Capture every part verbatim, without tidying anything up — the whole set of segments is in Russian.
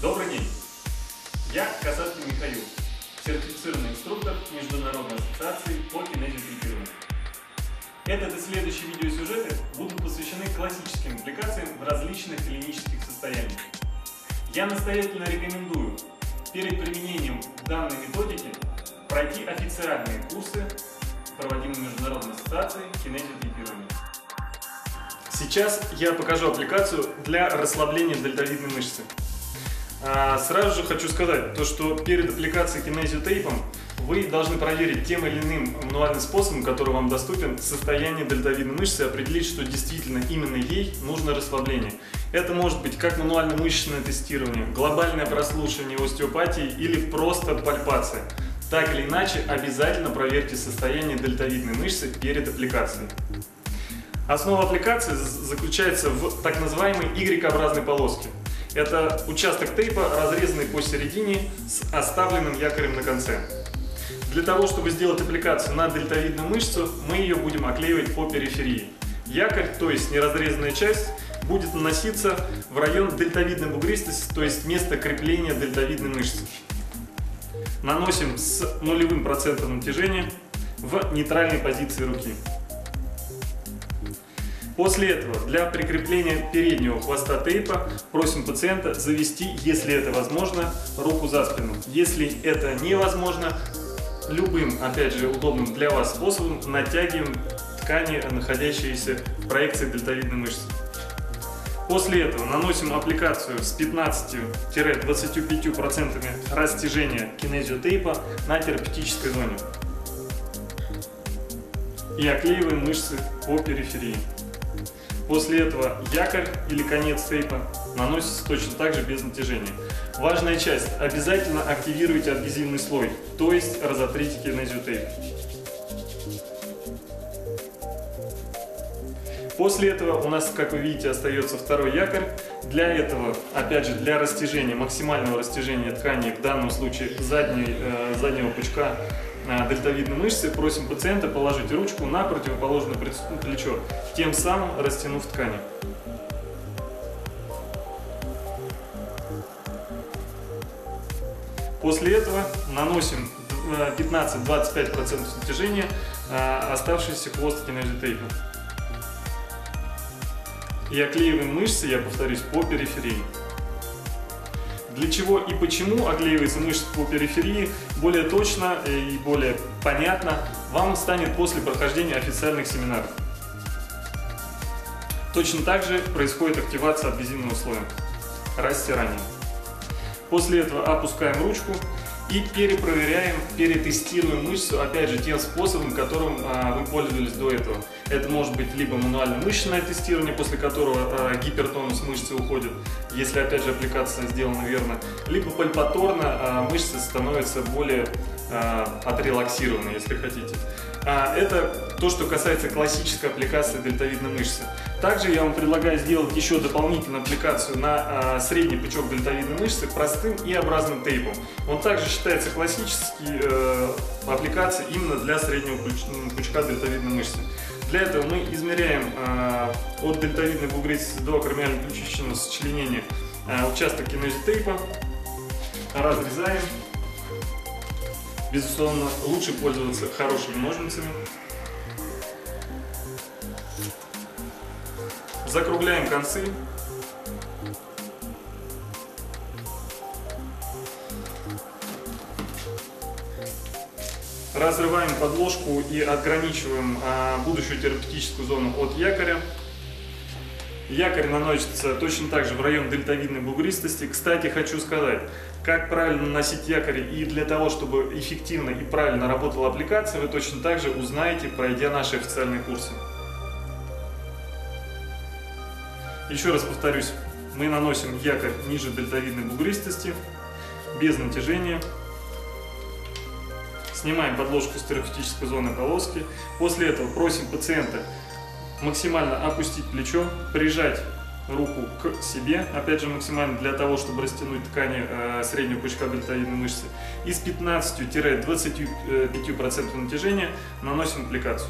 Добрый день! Я Касаткин Михаил, сертифицированный инструктор Международной ассоциации по кинезиотерапированию. Этот и следующие видеосюжеты будут посвящены классическим аппликациям в различных клинических состояниях. Я настоятельно рекомендую перед применением данной методики пройти официальные курсы, проводимые Международной ассоциацией кинезиотерапирования. Сейчас я покажу аппликацию для расслабления дельтовидной мышцы. Сразу же хочу сказать, то, что перед аппликацией кинезиотейпом вы должны проверить тем или иным мануальным способом, который вам доступен, состояние дельтовидной мышцы и определить, что действительно именно ей нужно расслабление. Это может быть как мануально-мышечное тестирование, глобальное прослушивание остеопатии или просто пальпация. Так или иначе, обязательно проверьте состояние дельтовидной мышцы перед аппликацией. Основа аппликации заключается в так называемой Y-образной полоске. Это участок тейпа, разрезанный посередине с оставленным якорем на конце. Для того, чтобы сделать аппликацию на дельтовидную мышцу, мы ее будем оклеивать по периферии. Якорь, то есть неразрезанная часть, будет наноситься в район дельтовидной бугристости, то есть место крепления дельтовидной мышцы. Наносим с нулевым процентом натяжения в нейтральной позиции руки. После этого для прикрепления переднего хвоста тейпа просим пациента завести, если это возможно, руку за спину. Если это невозможно, любым, опять же, удобным для вас способом натягиваем ткани, находящиеся в проекции дельтовидной мышцы. После этого наносим аппликацию с пятнадцатью-двадцатью пятью процентами растяжения кинезиотейпа на терапевтической зоне. И оклеиваем мышцы по периферии. После этого якорь или конец тейпа наносится точно так же без натяжения. Важная часть. Обязательно активируйте адгезивный слой, то есть разотрите кинезиотейп. После этого у нас, как вы видите, остается второй якорь. Для этого, опять же, для растяжения, максимального растяжения ткани, в данном случае задней, э, заднего пучка э, дельтовидной мышцы, просим пациента положить ручку на противоположное плечо, тем самым растянув ткани. После этого наносим пятнадцать-двадцать пять процентов натяжения э, оставшийся хвост кинезиотейпа. И оклеиваем мышцы, я повторюсь, по периферии. Для чего и почему оклеивается мышцы по периферии, более точно и более понятно вам станет после прохождения официальных семинаров. Точно так же происходит активация адгезивного слоя, растирание. После этого опускаем ручку и перепроверяем, перетестируем мышцу, опять же, тем способом, которым а, вы пользовались до этого. Это может быть либо мануально-мышечное тестирование, после которого а, гипертонус мышцы уходит, если, опять же, аппликация сделана верно, либо пальпаторно а, мышцы становятся более а, отрелаксированы, если хотите. А, это то, что касается классической аппликации дельтовидной мышцы. Также я вам предлагаю сделать еще дополнительную аппликацию на а, средний пучок дельтовидной мышцы простым и образным тейпом. Он также считается классической э, аппликацией именно для среднего пучка дельтовидной мышцы. Для этого мы измеряем э, от дельтовидной бугристости до акромиально-ключичного сочленения э, участок кинезиотейпа, разрезаем. Безусловно, лучше пользоваться хорошими ножницами. Закругляем концы. Разрываем подложку и ограничиваем а, будущую терапевтическую зону от якоря. Якорь наносится точно так же в район дельтовидной бугристости. Кстати, хочу сказать, как правильно наносить якорь и для того, чтобы эффективно и правильно работала аппликация, вы точно так же узнаете, пройдя наши официальные курсы. Еще раз повторюсь, мы наносим якорь ниже дельтовидной бугристости, без натяжения. Снимаем подложку с терапевтической зоны полоски. После этого просим пациента максимально опустить плечо, прижать руку к себе, опять же максимально для того, чтобы растянуть ткани э, среднего пучка дельтовидной мышцы. И с пятнадцатью-двадцатью пятью процентов натяжения наносим аппликацию.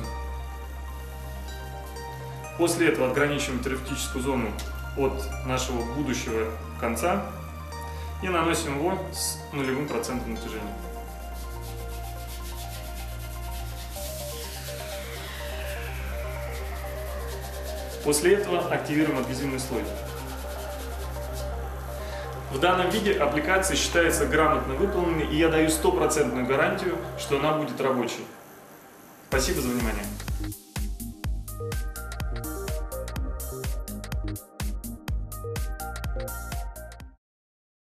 После этого отграничиваем терапевтическую зону от нашего будущего конца и наносим его с нулевым процентом натяжения. После этого активируем адгезивный слой. В данном виде аппликация считается грамотно выполненной, и я даю стопроцентную гарантию, что она будет рабочей. Спасибо за внимание.